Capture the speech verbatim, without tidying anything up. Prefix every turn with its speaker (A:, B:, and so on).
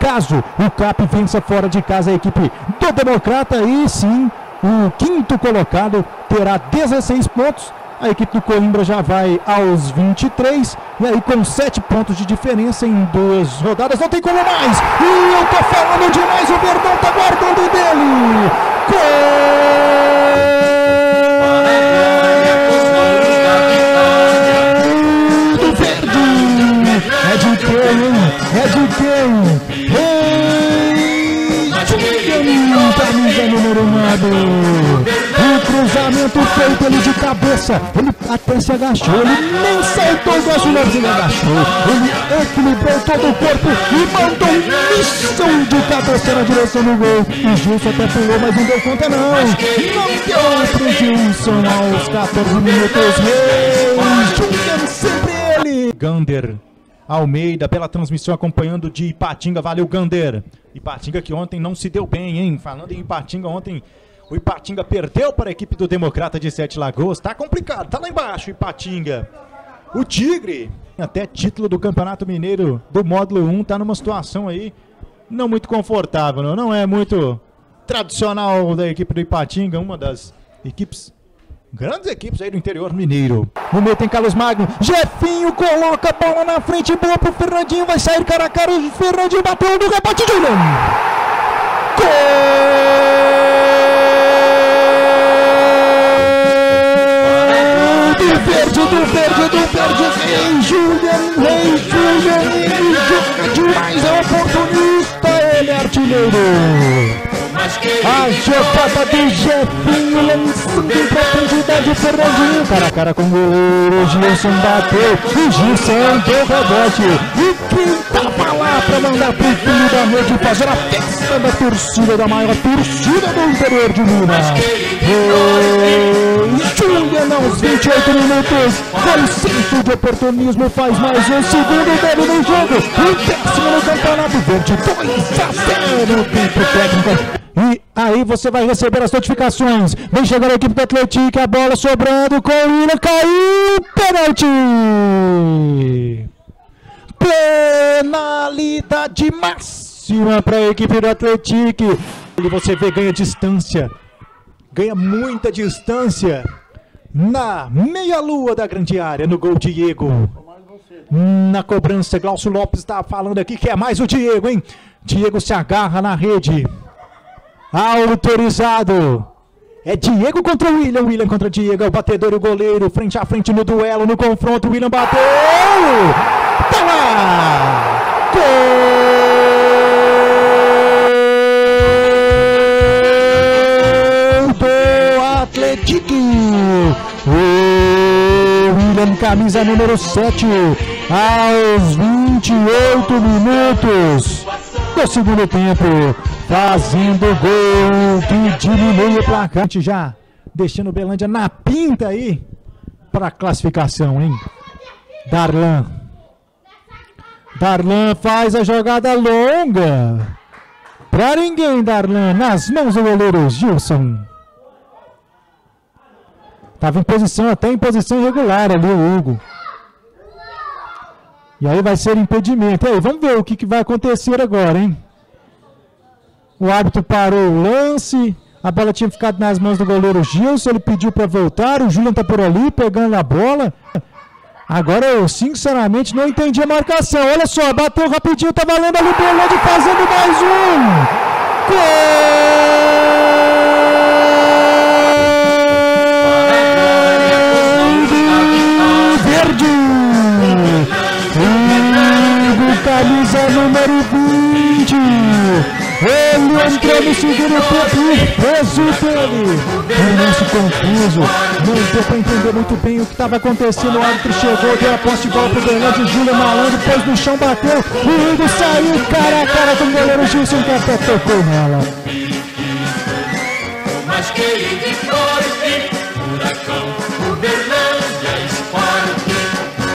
A: Caso o Cap vença fora de casa a equipe do Democrata, e sim, o quinto colocado terá dezesseis pontos. A equipe do Coimbra já vai aos vinte e três, e aí com sete pontos de diferença em duas rodadas, não tem como mais. E eu tô falando demais, o Verdão tá guardando dele. Gol do Verde. É de quem, hein? É de quem? Ei, camisa número nove. Cruzamento feito, ele de cabeça, ele até se agachou, ele nem saltou igual o Lopes, ele agachou, ele equilibrou todo o corpo e mandou missão de cabeça na direção do gol. O Gilson até pulou, mas não deu conta não, não deu pro Gilson aos quatorze minutos. Reis Júnior, sempre ele. Gander Almeida pela transmissão acompanhando de Ipatinga, valeu Gander. Ipatinga que ontem não se deu bem, hein, falando em Ipatinga, ontem o Ipatinga perdeu para a equipe do Democrata de Sete Lagoas. Tá complicado, tá lá embaixo o Ipatinga. O Tigre, até título do Campeonato Mineiro do módulo um, tá numa situação aí não muito confortável, não, não é muito tradicional da equipe do Ipatinga, uma das equipes, grandes equipes aí do interior mineiro. No meio tem Carlos Magno, Jefinho coloca a bola na frente, boa pro Fernandinho, vai sair cara a cara, o Fernandinho bateu no rebote, Julian. Gol! Do verde, do verde, do verde, Rei Julian, Rei Julian, ele joga demais, é oportunista, ele é artilheiro. A jogada do Jefinho lançando em profundidade, Fernandinho, cara a cara com o goleiro, o Gilson bateu, o Gilson deu rebote, e quem tava lá pra mandar pro fundo da rede fazer a festa da torcida, da maior torcida do interior de Minas. Julian aos vinte e oito minutos, com senso de oportunismo, faz mais um segundo dele no jogo, o décimo no Campeonato Verde, dois a zero no tempo técnico. E aí você vai receber as notificações. Vem chegando a equipe do Atlético, a bola sobrando com o Willian, caiu, pênalti! Penalidade máxima para a equipe do Atlético. E você vê, ganha distância, ganha muita distância na meia-lua da grande área, no gol Diego. Na cobrança, Glaucio Lopes está falando aqui que é mais o Diego, hein? Diego se agarra na rede. Autorizado. É Diego contra o Willian, Willian contra Diego, é o batedor e o goleiro, frente a frente no duelo, no confronto, o Willian bateu! Tá lá! Gol do Atlético! O Willian, camisa número sete, aos vinte e oito minutos do segundo tempo, fazendo gol que diminui o placar, já deixando o Belândia na pinta aí para a classificação, hein? Darlan. Darlan faz a jogada longa. Para ninguém, Darlan, nas mãos do goleiro Gilson. Tava em posição, até em posição irregular ali o Hugo. E aí vai ser impedimento. E aí, vamos ver o que, que vai acontecer agora, hein? O árbitro parou o lance, a bola tinha ficado nas mãos do goleiro Gilson, ele pediu para voltar, o Julian tá por ali pegando a bola. Agora eu sinceramente não entendi a marcação, olha só, bateu rapidinho, tá valendo ali o Belândia fazendo mais um! Gol do Verde! Hugo, camisa número vinte! Ele entrou no segundo tempo e fez o dele. Um lance confuso, não deu para entender muito bem o que estava acontecendo. O árbitro chegou, deu a posse de bola pro Belândia, o Júlio Malandro, pôs no chão, bateu. O Hugo saiu cara a cara com o goleiro Gilson, que até tocou nela.
B: Mas que ele foi, furacão, o Belândia Sport.